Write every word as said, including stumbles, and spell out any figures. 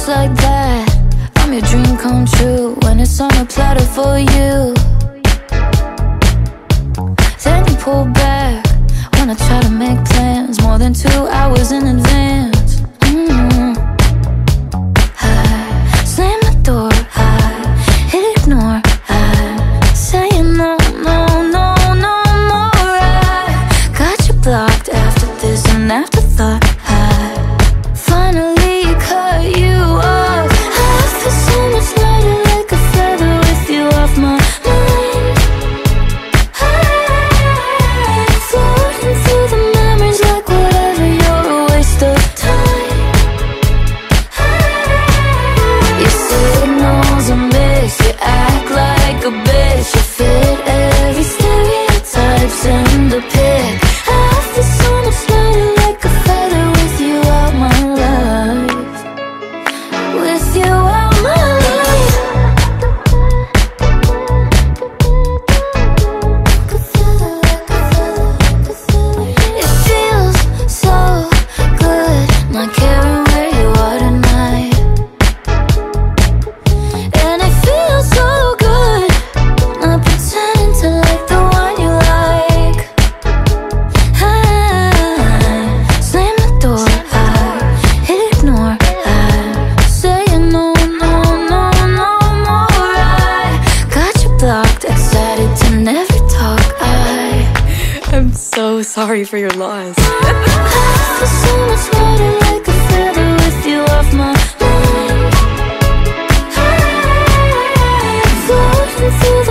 just like that, I'm your dream come true when it's on a platter for you. Then you pull back when I try to make plans more than two hours in advance. mm. I slam the door, I hit ignore, I say no, no, no, no more. I got you blocked after this, an afterthought. I finally cut you off. I feel so much lighter, like a feather with you off my mind. I'm floating through the memories like whatever, you're a waste of time. Your signals are mixed, you act like a bitch, you fit every stereotype, send a pic. I feel so much lighter, like a feather with you out my life, with you out my life. It feels so good not caring where you are tonight, and it feels so good not pretending to like the one you like. I slam the door, I hit ignore, I say no, no, no, no more. I got you blocked, excited to never talk. I I'm so sorry for your loss. I feel so much lighter, like a feather with you off my mind. I'm floating through